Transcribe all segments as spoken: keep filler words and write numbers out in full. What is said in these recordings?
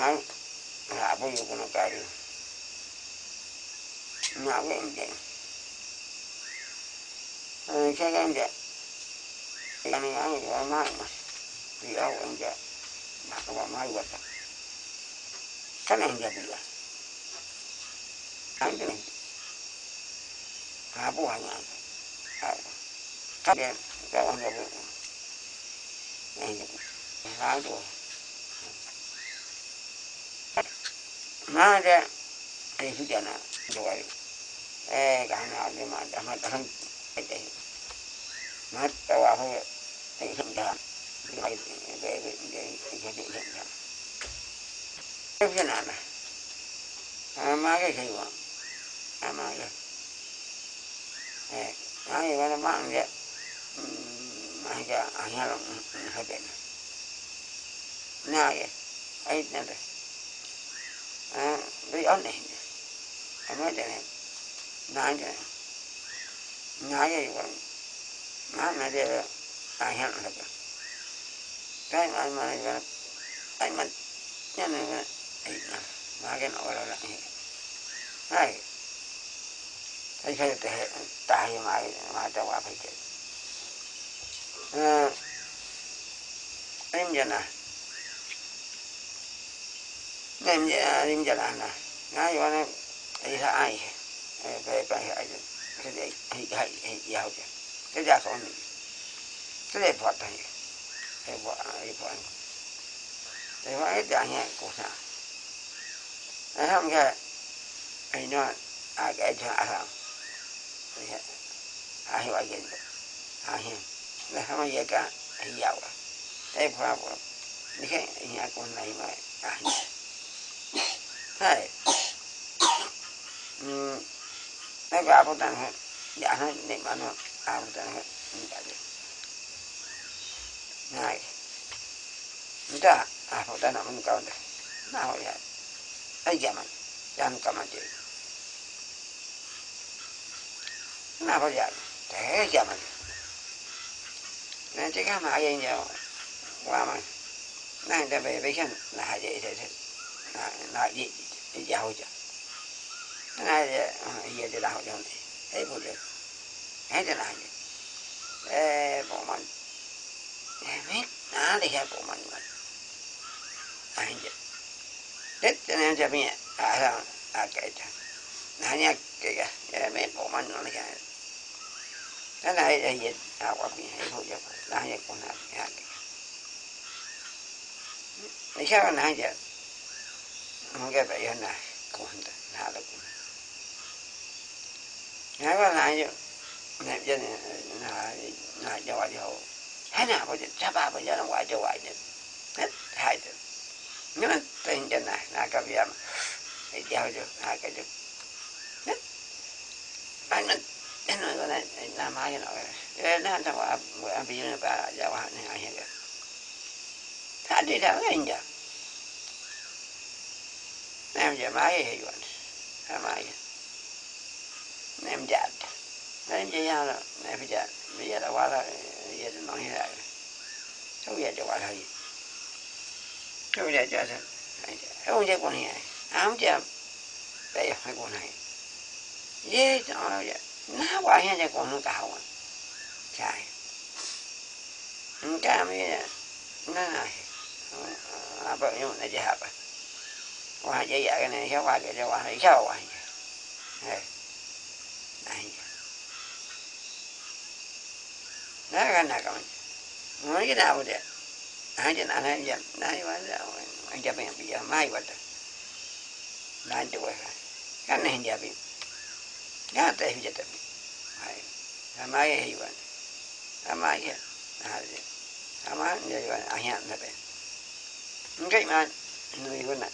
nó là bao nhiêu con cái nó cái gì cái cái gì cái này nó là mai mà thì đâu anh chị mà có bà mai vật cái này là gì cái này hả bố anh à cái này cái ông này này lá rồi mà ra thì bây giờ là rồi ê cái nào thì mà đã mà đang cái gì mà tao vào phải thì không làm cái cái cái cái cái cái cái cái cái nào này à mà cái gì vậy à mà cái ê cái cái nó mang vậy mà cái anh là hay bên này ấy này à cái ớt này anh nói thế này nói thế này nói gì vậy nói này thì ai hiểu được cái mà mà cái mà cái này cái mà cái nó là gì này cái cái cái tài mà mà cho qua phải chết à em giờ nè em giờ em giờ là nè nói cho nó đi ra ai cái cái cái cái gì cái cái cái giàu chứ cái giá số này cái này bỏ tay cái bỏ cái bỏ cái bỏ cái giá nhẹ của sao cái không cái cái nó à cái cho à không à hiểu cái gì à hiểu là không ai cả cái giàu cái bỏ bỏ cái cái nhà con này mà à hay nó vào một tầng dạ nó để mà nó vào một tầng này người ta à một tầng nào mình còn được nào vậy ấy giờ mình làm cầm mà chị nào bây giờ thế giờ mình nên chỉ có mà ai giờ qua mà này ta về với chân là vậy thế thế là gì giàu chứ cái này giờ thì làm cho này thấy phụ được hết thế này ê bộ mình em biết nó thì hay bộ mình mình anh chứ rất cho nên cho mình à sao à cái chứ nó nhắc cái cái em biết bộ mình nó là cái cái này là gì à qua mình hay phụ được là như con nào cái cái sao này chứ không cái vậy này cũng không được nào được nói qua lại chứ ném cho này là là cho ai cho thế nào bây giờ sao ba bây giờ nó ngoại cho ngoại chứ hết hai chứ nếu mà tình chân này là cái việc thì giao cho hai cái chứ hết anh mình anh nói cái này làm ai cái nói nó sao mà người anh bây giờ bà giao hai này hay cái thà đi theo anh giờ em giờ máy hay vậy làm ai em chặt em chỉ nhau là em bây giờ bây giờ đã qua là giờ nói như vậy sao giờ cho qua thôi sao bây giờ cho sao không chơi con này không chơi đây hai con này dễ cho nó vậy nó qua nhà chơi con nó cao à chạy cái mấy nó này à bao nhiêu này chơi hả qua chơi vậy cái này sao qua cái cho qua này sao qua này này nó cái nào còn nói cái nào vậy hai chuyện anh hay vậy này mà anh cho mình bây giờ mai vậy lại tuổi cái này giờ bị cái này bây giờ tập hay mai hay vậy mai cái à mai vậy vậy anh nhận thật đấy cái mà người con này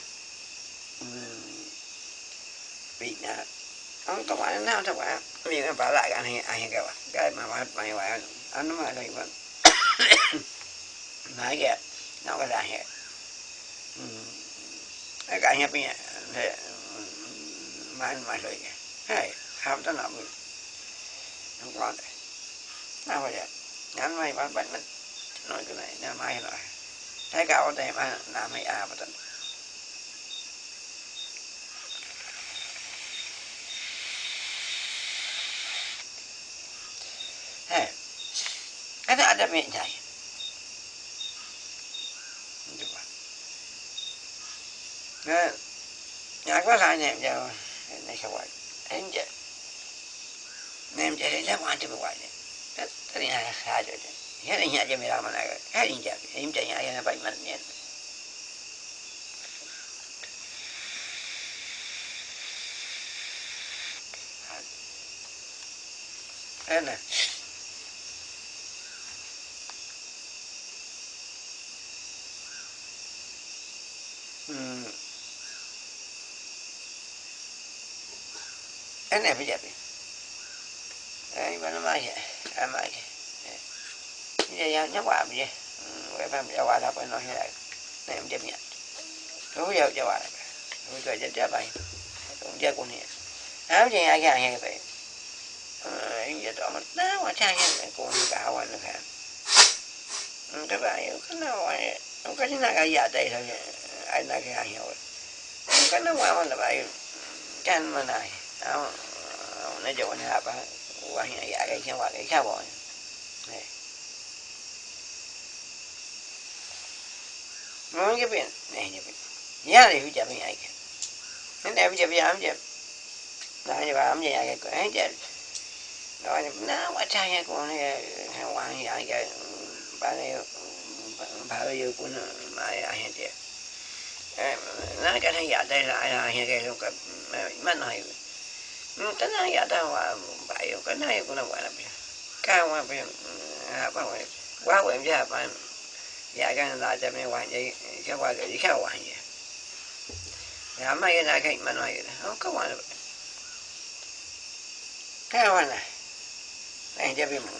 bị nè ông các bạn nào các bạn mình phải bảo lại cái này anh các bạn cái mà mà mày vậy anh nói đây vẫn nói kìa nó cái là hệ cái cái nhập nhỉ để mà mà rồi hay không có nào mình không có đấy nào vậy anh mày bạn bạn nói cái này là mai rồi thấy cao đây mà làm mày à mà đã bị nhảy nhà có lại nè giờ này sao vậy em chứ em chứ để làm ăn cho mình vậy nè tất nhiên là hai rồi hết nhà cho mình làm mà này hết nhà em chạy nhà cái bệnh mình nhé thế này cái này bây giờ đấy mà nó mai vậy à mai vậy giờ nhớ qua bây giờ vậy mà bây giờ qua đâu phải nói như này này em chấp nhận thú giờ cho qua thú giờ cho trả bài cũng chơi con này áo gì ai gà hay vậy em giờ đó mà đá qua trang này cũng cả qua nữa hả các bạn cái nào không có cái nào cái giả đây thôi ai là cái hàng rồi cái nó qua là vậy can mà này nó nó chỗ này ba qua nhà giả cái kia qua cái khác rồi này nói cái biển này như vậy giá thì bây giờ mình ai cái cái này bây giờ bây giờ làm gì là như vậy làm gì cái cái cái rồi nó qua trang cái con này hàng hoàng vậy cái bà này bà yêu của nó mà ai hết nó cái này giả đây là ai là cái lúc cái mà nói cái này giả đây là bài cái này cũng là gọi là cao mà bây à bao nhiêu quá quen chứ mà giả cái là cho mình hoàn vậy cái qua cái gì khác hoàn vậy làm mấy cái này cái mà nói không có hoàn được cái hoàn này này cho mình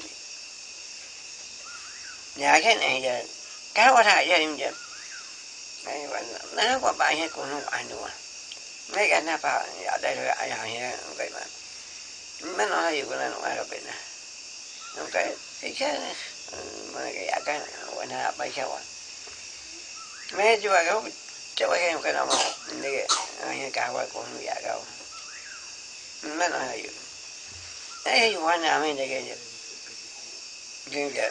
nhà cái này giờ cá quá thay cho em giờ này nó qua bài hay cũng không ai nữa mấy cái nào phải ở đây rồi ai hay vậy mà mấy nó gì cũng là nó ai rồi bên này cái cái cái mà cái cái quan hệ bài sao à mấy chú cái chú cái cái nào mà đi hay cả qua cũng không giả đâu mấy nó là gì ấy quan hệ mấy cái cái cái cái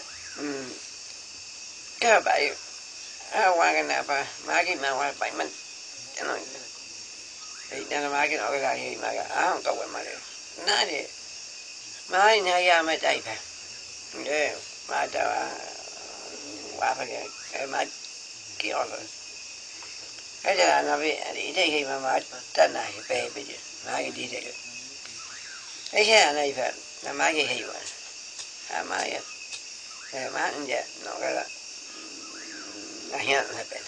cái bài qua cái nào mà má cái mà qua bảy mình cho nó thì nó má cái nó cái gì mà à không có quên mà được nói đi má này ya mới chạy phải để mà cho qua phải cái má kia rồi cái giờ nó bị đi đây khi mà má tên này về bây giờ má cái đi đây cái xe này phải là má cái gì vậy à má cái má anh giờ nó cái là là hiện là bên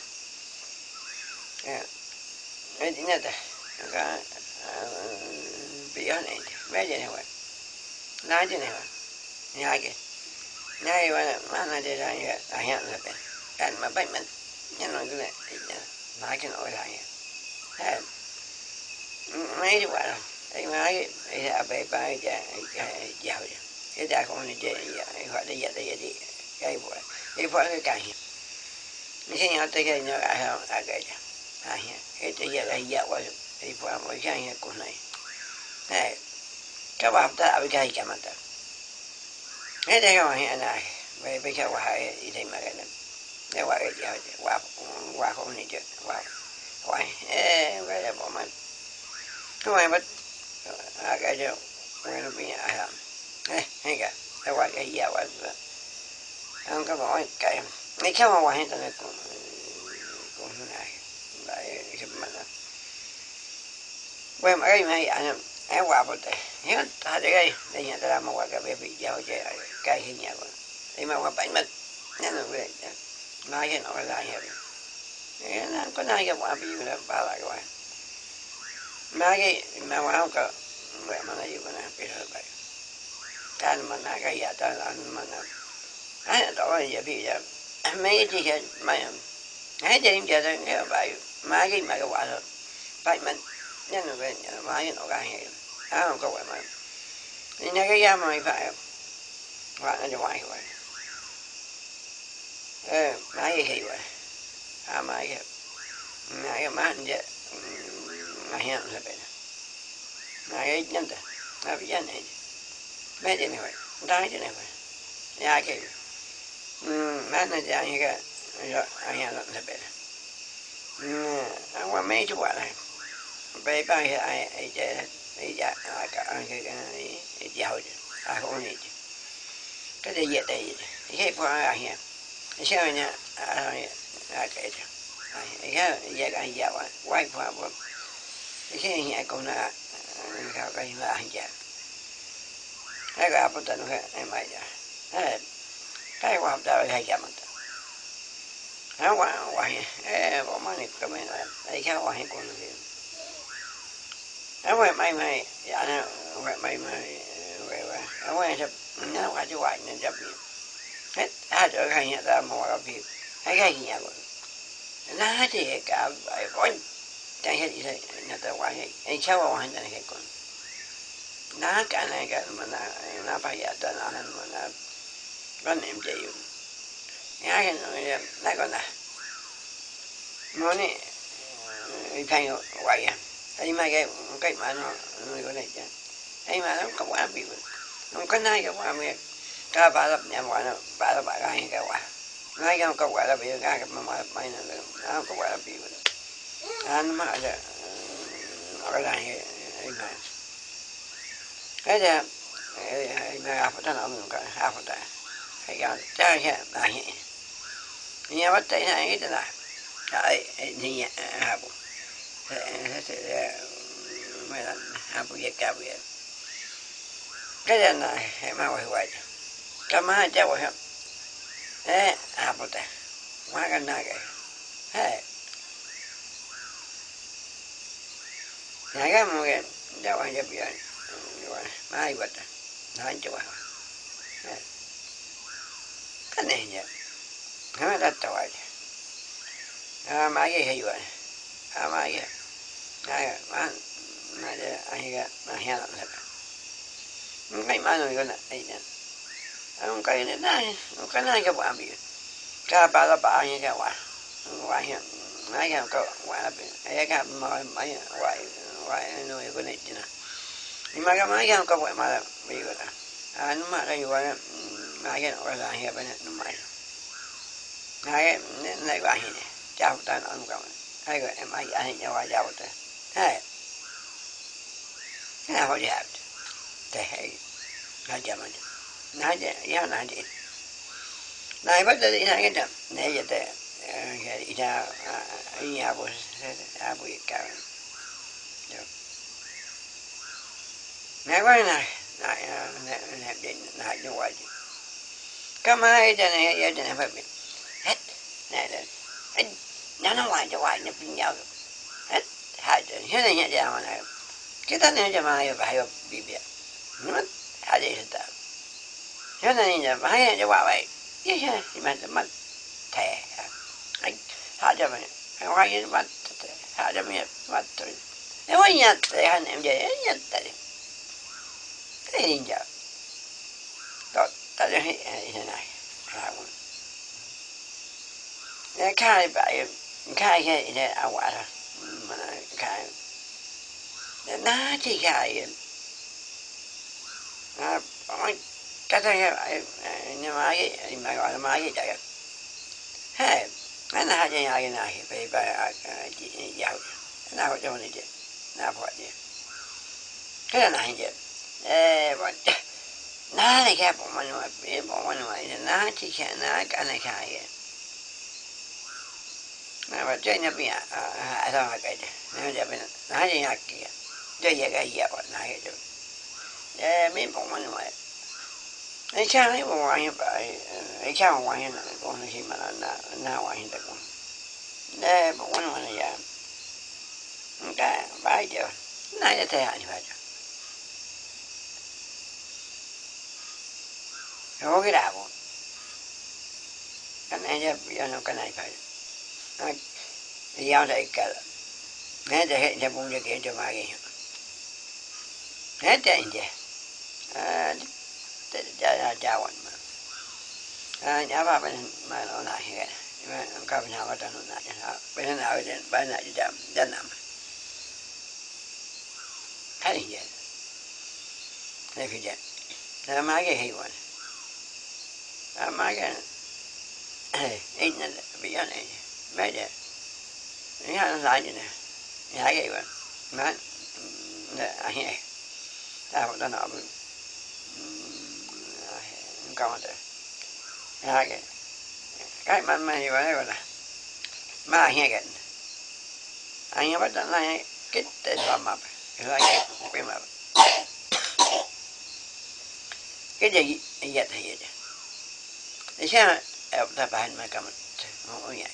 cái gì nữa ta cái bị ở này mấy giờ này vậy nói chứ này vậy nhai cái nhai vậy mà nó để ra là hiện là bên cái mà bệnh mình nhân nói cái này nói cái nói là vậy mấy chú bạn cái máy cái là bề bài cái cái giàu cái đại con này chơi gọi là giờ đây đi cái bộ cái bộ cái cái cái nhà tới cái nhà ai không ai cái ai cái cái giờ đây giờ quá cái bộ mỗi cái nhà con này này các bạn ta bị cái chả mà ta cái đây không hiện này về bây giờ qua hai thì mà cái này cái qua cái giờ qua qua không này chứ qua qua cái là bộ mình không ai mất cái đó quên nó bị ai làm hay cả cái qua cái giờ qua không có bỏ cái mấy cái mà qua hết rồi cũng cũng này lại cái mình quên mà cái này anh em qua một đây hết ta đây đây nhà ta làm mà qua cái bé bị giàu chơi cái gì nhà rồi thì mà qua bảy mất nhớ nó về nói cái nó là hết nó có nói cái qua bị là ba lại qua mà cái mà qua không có vậy mà nó yêu cái này bây giờ vậy cái mà nó cái gì đó là mà nó ấy đó là giờ bây giờ mấy cái gì mà ấy thì giờ tôi nghe vậy mà cái mà cái quả rồi vậy mình nhân là về mà cái nó cái gì à không có vậy mà thì nhà cái mà mày phải quả nó cho ngoài vậy ê mà cái gì vậy à mà cái mà cái má anh vậy mà hiện là vậy này cái nhân ta là bị nhân này mấy cái này vậy đai cái này vậy nhà cái Má nó ra như cái rồi anh em nó bể. Anh qua mấy chú quả này. Bây bao giờ ai ai chơi ai dạ cả cái cái cái giàu chứ, ai không gì chứ. Cái gì vậy đây? Cái qua anh em. Cái sao nhá? À cái chứ. Cái cái cái giàu quá, quay qua bộ. Cái cái nhà con là cái cái là anh giàu. Cái cái apa tanu cái em ai ya. Cái qua học đạo hay chậm. Nó qua qua eh bộ mà này cái này cái cái qua hay con này. Nó quay mày mày dạ nó quay mày mày quay qua. Nó quay chụp nó qua chú quay nên chụp. Hết hai chỗ hay nhà ta mua cái phim. Hay cái gì vậy? Nó thì cả vài con. Chẳng hết gì thế nhà ta quay anh cháu qua hành này con. Nó cái này cái mà nó nó phải giờ ta nó mà nó có niệm gì vậy? Nhá cái này nó còn này. Nó này phải quay à. Ấy mà cái cái mà nó cái này chứ. Ấy mà nó có quá bị nó có nay cái quá mẹ cả ba lập nhà quá nó ba lập ba cái cái quá. Nay cái có quá là bị cái mà mà mày nó có quá là bị. Anh mà là cái này ấy mà. Cái là ấy mà áp nó nó cái áp nó. Cái cái cái cái này. Nhà bắt tay này cái là cái thì áp. Thế mấy lần áp việc cả việc. Cái này này mà quay quay. Cái má cháu quay hết. Ê áp ta. Má cái này cái. Hey. Này cái mà cái cháu quay chụp vậy. Má ai quật. Nó anh chụp. Cái này nhỉ. Nó đã tao vậy. À má cái hay vậy. À má cái. Này má này anh cái mà hẹn lắm. Cái má nó cái này này. Ông cái này này, cái này cái quả bị. Cái ba là ba như cái quả. Quả hiện mấy cái có quả bị. Cái cái mà mấy quả quả nuôi cái này chứ nè. Nhưng mà cái mấy cái có quả mà bị cái đó. À nó mà cái quả mấy cái nó là hiện bên nó mày. Cái này quả hiện này. Chào ta nó không. Hai cái em ai ai nhau qua chào ta. Hey. Cái nào vậy? Thế hay. Nó chả mà. Nó giá nó đi. Này bắt đầu đi này cái chậm. Này giờ thế. Cái đi ra. Anh nhà bố. À bố cả. Này quá này. Này. Này đến. Này như vậy. Cái mai cho này. Giờ cho này phải biết. Hết. Này là. Nó nó ngoài cho ngoài. Nó bình nhau. Hết. Hai cho. Thế này nhà ra mà này. Cái thân này cho mai. Phải bị biết. Nó. Hai đi hết. Thế này là phải cho quả vậy. Chứ mà mất thẻ. Anh hạ cho mình. Anh quay như mất thẻ. Hạ cho mình mất thẻ. Nếu anh nhật thì anh em về nhật thẻ. Thế thì giờ. Đó. Ta cho thế này. Khai vậy. Khai cái này ảo quả thôi. Mà khai. Nó chỉ khai. À. Cái thứ hai nhưng mà cái mà gọi là mấy cái chạy hey cái này hay cái này về về giàu nào cho mình chứ nào phải chứ cái này chứ ê bọn nó này cái bọn mình mà biết bọn mình mà nó chỉ cái nó cái này cái mà mà chơi nhập nhà à sao mà cái nó giờ bên nó gì hạt kia chơi gì cái gì bọn này chứ ê mấy bọn mình mà Ai cha ấy bỏ anh phải ai cha bỏ anh là con này mà là nào anh được không? Để bỏ anh mà là cái bài giờ này là thế anh phải rồi cái đạo cái này giờ bây giờ nó cái này phải giao đây cả nè để hiện cho bung cho kia cho mai kia nè chạy chứ à chào chào anh mà à nhà ba bên mà nó này cái mà có bên nào có trong nó này bên nào bên bên này chạm chân nằm thấy gì đây phía trên là mấy cái hiệu này à mấy cái ít nữa bây giờ này mấy giờ những hàng lại như này nhà cái vậy mà anh ấy ta một đứa nào còn rồi nhà cái cái mà mà như vậy gọi là mà anh ấy cái anh ấy bắt đầu lại cái tên làm mập lại cái cái mập cái gì vậy thì vậy thì sao em ta bán mà cầm không nhảy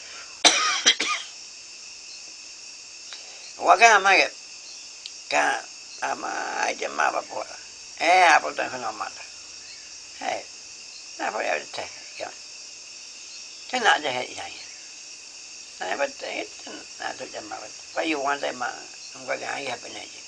quá cái mà cái cái mà ai chứ mà bảo bố eh apa tu yang normal hey apa ya teh kan kan ada hei saya saya betul nah tu jam apa apa you want saya mah enggak gaya apa ni je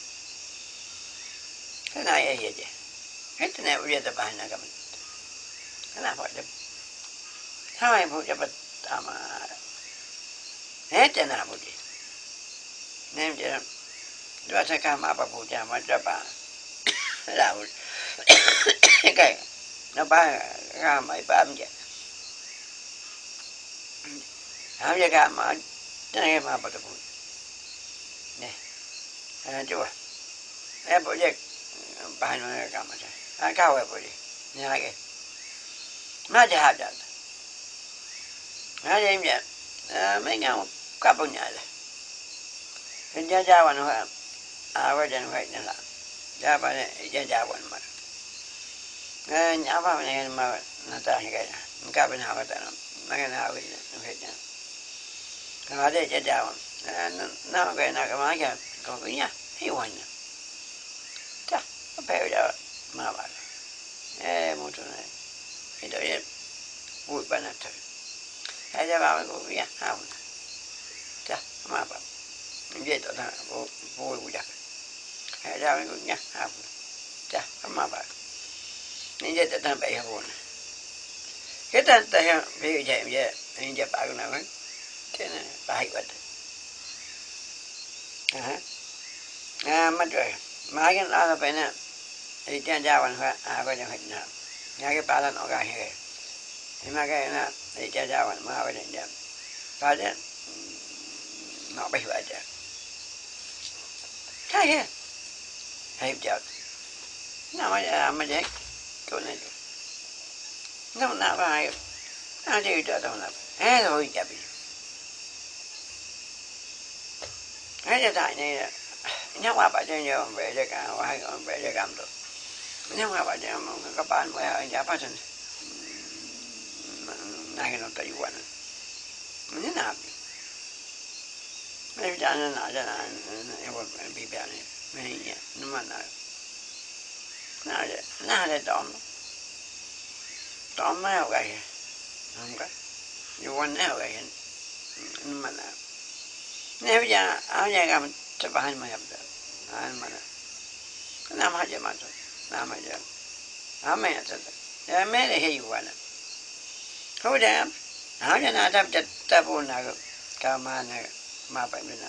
kan ayah je je itu ni boleh terbahan agak kenapa dia hai boleh dapat ama eh jangan boleh nem je dua sekam apa boleh ama dapat là cái nó ba ra mấy ba mươi hám giờ cả mà cái này mà bắt đầu nè à chú à em bây giờ ba mươi cái mà à cao em bây giờ nè cái mà giờ hạt rồi mà giờ em giờ mấy ngày cặp bao nhiêu rồi hiện giờ giao anh hoa à bây giờ nó vậy nè là gia ba này gia gia quan mà nhà ba này mà nó ta như cái này các bên nào cái nó cái nào cái cái này cái mà đây gia gia nó nó cái nào cái máy cái còn cái nhá hiểu anh chắc nó phải giờ mà bạn ê một chỗ này cái đó bụi bên này thôi hay gia ba cái cái nhá không chắc mà bạn vậy đó là bụi bụi bụi giặc hay ra cái nhá học cha mà bạn nên giờ ta phải học luôn cái ta ta bây giờ vậy giờ nên giờ bạn nào ấy thế này bài vậy à à mà rồi mà cái nào là phải nè thì cha cha bạn phải à có chẳng hình nào nghe cái ba là nó cái hay thì mà cái nè thì cha cha bạn mà cái này ba chứ nó bây vậy chứ cái gì hay chợt nào mà mà vậy chỗ này nó nào phải nó đi cho đâu nào hết rồi chả bị hết giờ tại này nhắc qua bà cho nhiều về cho cả hai con về cho cảm được nhắc qua bà cho các bạn mới ở nhà phát sinh này nó tự quản như nào mấy cha nó nào cho là em bị bệnh này mấy nhỉ nó mà nào nào để nào để tóm tóm mấy hậu gầy không có dù quanh mấy hậu gầy nó mà nào nếu bây giờ áo dài cầm cho bà anh mà nhập được anh mà nào cái nào hai giờ mà thôi nào mà giờ áo mày thật giờ mấy này hay quá nè không đẹp áo giờ nào tập chặt tập buồn nào cả mà này mà phải bên này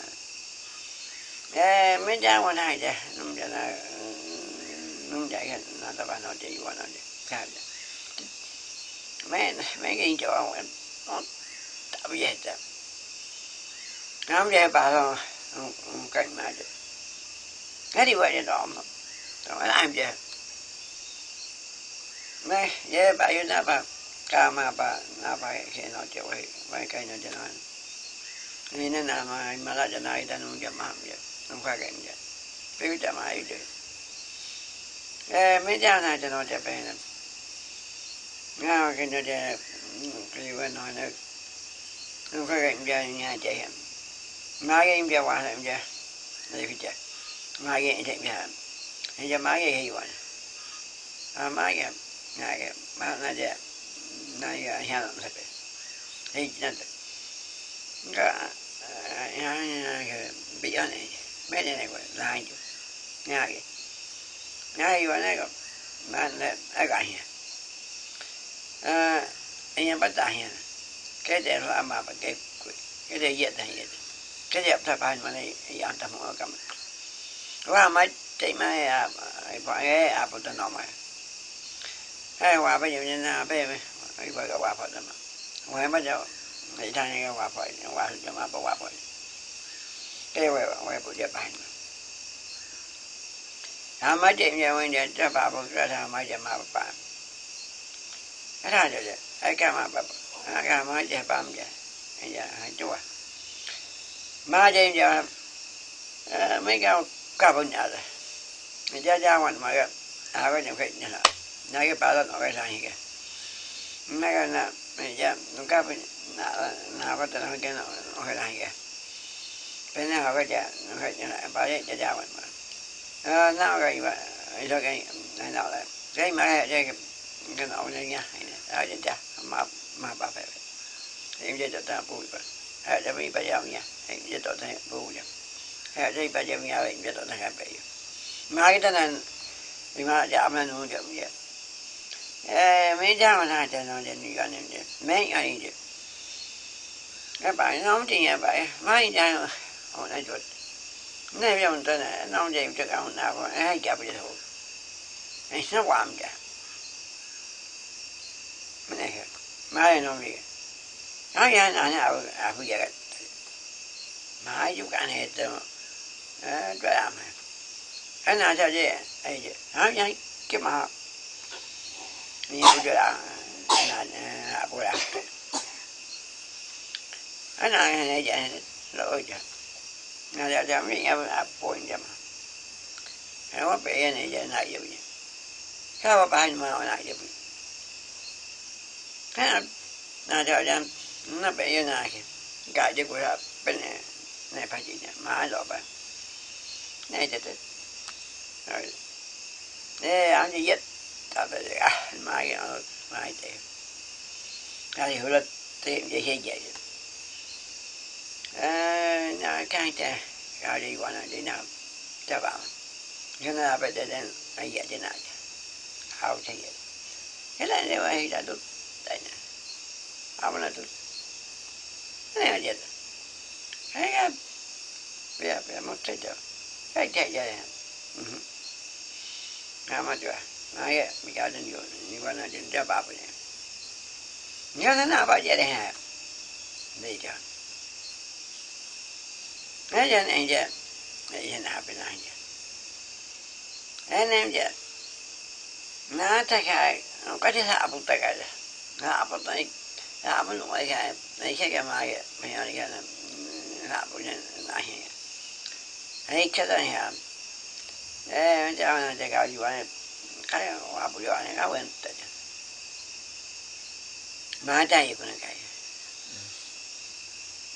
mấy cha quan hai cha nông cha là nông chạy cái nó ta bảo nó chạy qua nó chạy mấy mấy cái chỗ ông nó tạo về chứ không về bà thôi cảnh mà chứ cái đi vậy đó mà rồi làm gì mấy về bà yêu nó bà ca mà bà nó phải khi nó chịu vậy vậy cái nó cho nó ini nama malah jangan kita nunggu maaf ya, nunggu kan ya. Pergi tak maaf itu. Eh, macam mana jangan ada pernah. Ngau kena dia keliwan mana. Nunggu kan dia ni aja ya. Magi dia wahai dia, ada kerja. Magi dia dia. Dia magi hewan. Ah magi, magi mana dia, naya yang apa. Hei nanti. Cái bị ở này mấy cái này gọi là anh chú nghe kì nghe kì vào này còn mà anh ấy gọi nha anh em bắt tay nha cái này là mà cái cái này dễ thành vậy cái đẹp thay bài mà này ăn tầm ở cầm qua mấy chị mấy phải à phụ tên nó mà hay qua bây giờ như nào bây giờ mấy gọi là qua phụ tên mà ngoài bắt đầu người ta nghe qua phải qua cho mà bỏ qua phải cái quay quay bộ đẹp bài à mấy chuyện như vậy để cho bà bố ra thà mấy chuyện mà bà cái đó rồi ai cả mà bà cái mấy chuyện bà vậy bây giờ hai chua mấy chuyện giờ mấy cái cá bún nhạt rồi người ta ra ngoài mà cái à cái những cái như là nói cái bà đó nói cái gì cái mấy cái là bây giờ nó cá bún nào nào có tên cái nào cái này cái bên nào cái chả nó cái như là bà ấy ra ra ngoài mà à nào cái mà cái cái này nào là cái mà cái cái nào này nha à vậy cha mà mà bà phải em chơi ta bùi bà à để mình bây giờ nha em chơi tao thấy bùi nha à đây bây giờ nha em chơi tao thấy bây giờ mà cái này thì mà chả mà nó chậm vậy ê mấy cha mà nói cho nó cho đi gần em chơi mấy anh chơi các bạn nó không chịu vậy mấy cha họ nói chuyện này bây giờ mình tên này nó không chịu cho cả nào mà ai chả bây giờ thôi anh nó làm chả mấy này mấy nó bị nói ra là nào à bây giờ mà giúp cả này từ à cho làm này cái nào sao chứ ấy chứ nói nhảy cái mà như bây giờ là là japura cái nào này vậy lỗi chứ nào giờ giờ mình em áp point chứ mà nó bị này vậy này vậy cái mà bài mà này vậy cái nào nào giờ giờ nó bị như này cái gì cũng là bên này này phải gì nhỉ mà rồi bạn này thế thế rồi nè anh đi giết ta phải à mai cái mai thế cái hiểu là tiền vậy hay vậy à nhà cái thế cái đi qua này đi nào cho bạn cho nên là bây giờ đến anh vậy thế này hao thế vậy cái này nếu ai đã được đây nè hao là được cái này vậy cái cái bây giờ bây giờ một thế rồi cái thế vậy à mà chưa mà cái bây giờ đến rồi như vậy là đến cho bà bây giờ nhớ thế nào bây giờ đây hả đây cho cái giờ này giờ cái giờ nào bên này giờ cái này giờ nó thay cái có thể hạ bút tay cái hạ bút tay hạ bút loại cái này cái cái mà cái bây giờ cái là hạ bút này này cái cái đó này ê cho nên cái cái gì vậy cái hoa bút này cái vấn đề mà đây cũng là cái